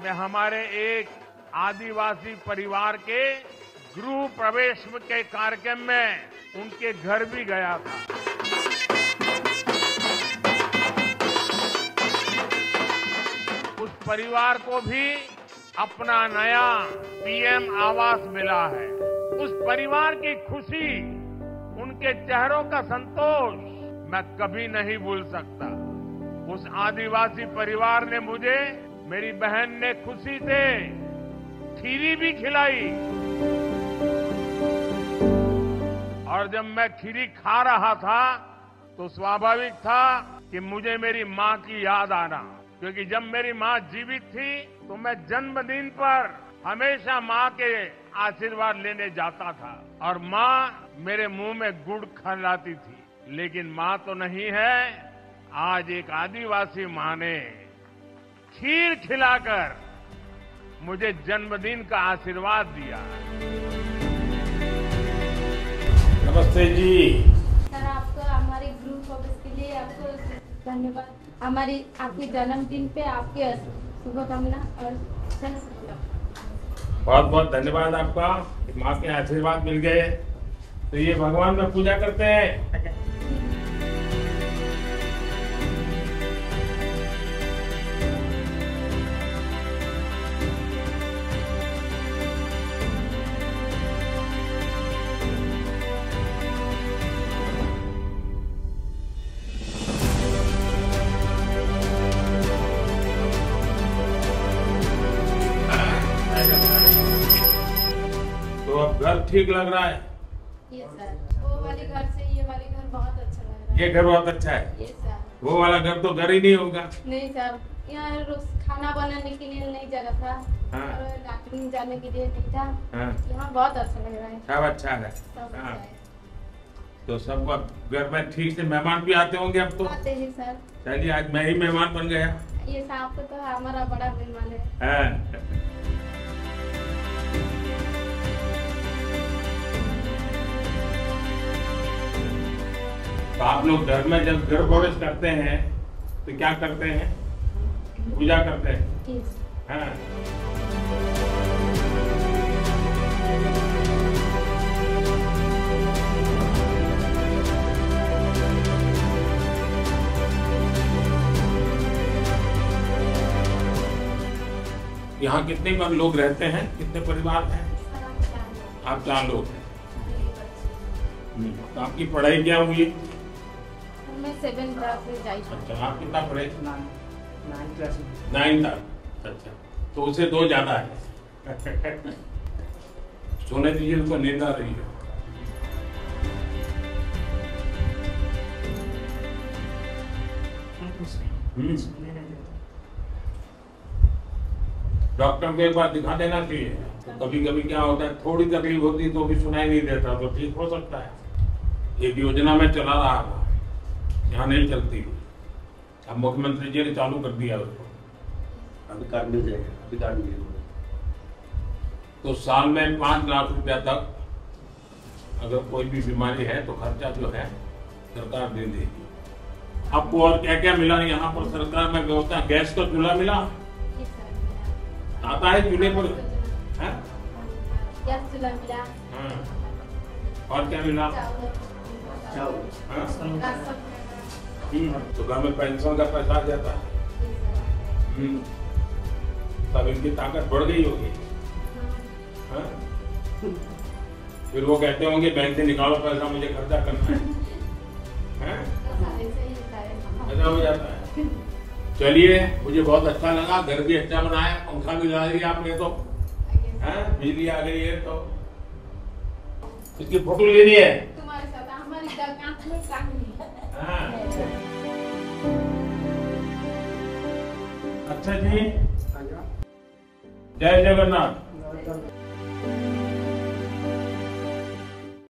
मैं हमारे एक आदिवासी परिवार के गृह प्रवेश के कार्यक्रम में उनके घर भी गया था। उस परिवार को भी अपना नया पीएम आवास मिला है। उस परिवार की खुशी, उनके चेहरों का संतोष मैं कभी नहीं भूल सकता। उस आदिवासी परिवार ने मुझे, मेरी बहन ने खुशी से खीरी भी खिलाई और जब मैं खीरी खा रहा था तो स्वाभाविक था कि मुझे मेरी मां की याद आना, क्योंकि जब मेरी मां जीवित थी तो मैं जन्मदिन पर हमेशा मां के आशीर्वाद लेने जाता था और मां मेरे मुंह में गुड़ खिलाती थी। लेकिन मां तो नहीं है, आज एक आदिवासी मां ने खीर खिलाकर मुझे जन्मदिन का आशीर्वाद दिया। नमस्ते जी। सर, आपको हमारे ग्रुप ऑफिस के लिए आपको धन्यवाद। आपके जन्मदिन पे आपके शुभकामना और बहुत बहुत धन्यवाद आपका। माँ के आशीर्वाद मिल गए तो ये भगवान में पूजा करते हैं। तो अब घर ठीक लग रहा है? ये सर, वो वाले घर से ये वाले घर बहुत अच्छा लग रहा है। ये घर बहुत अच्छा है? ये सर। वो वाला घर तो घर ही नहीं होगा। नहीं सर, यहाँ रोज खाना बनाने के लिए नई जगह था। हाँ। और लैट्रिन जाने के लिए नहीं था। हाँ। यहाँ बहुत अच्छा लग रहा है। सब अच्छा है। सब अच्छा हाँ। है। तो सब घर में ठीक से मेहमान भी आते होंगे अब तो? आते हैं सर। चलिए, आज मैं ही मेहमान बन गया। ये साहब तो हमारा बड़ा मेहमान है। हाँ। तो आप लोग घर में जब गृह प्रवेश करते हैं तो क्या करते हैं? पूजा करते हैं। यस। हाँ। यहाँ कितने लोग रहते हैं? कितने परिवार हैं? आप 4 लोग हैं। तो आपकी पढ़ाई क्या हुई? मैं 7th क्लास में जाई। अच्छा, आप कितना पढ़े? 9th क्लास में। 9th। अच्छा, तो उसे 2 ज्यादा है। सोने दीजिए, उसको नींद आ रही है। डॉक्टर को एक बार दिखा देना चाहिए। तो कभी कभी क्या होता है, थोड़ी तकलीफ होती है तो भी सुनाई नहीं देता, तो ठीक हो सकता है। एक योजना में चला रहा था, यहाँ नहीं चलती, अब मुख्यमंत्री जी ने चालू कर दिया उसको। अभी कार्ड मिल जाएगा, अभी कार्ड मिलेगा। तो साल में 5 लाख रुपया तक अगर कोई भी बीमारी है तो खर्चा जो है सरकार दे देगी। आपको और क्या क्या मिला यहाँ पर सरकार में व्यवस्था? गैस का चूल्हा मिला? आता है चूल्हे पर? गैस चूल्हा मिला। हाँ। और क्या मिला? चावल। तो घर में पेंशन का पैसा आ जाता है। तब इनकी ताकत बढ़ गई होगी। हाँ? फिर वो कहते होंगे बैंक से निकालो पैसा, मुझे खर्चा करना है। ऐसा हो जाता है। चलिए, मुझे बहुत अच्छा लगा। घर भी अच्छा बनाया, पंखा भी लगा दिया आपने तो। बिजली आ गई है तो इसकी फोटो लेनी है। तुम्हारे साथ हमारी आंख में काम नहीं है। हाँ। अच्छा जी, जय जगन्नाथ।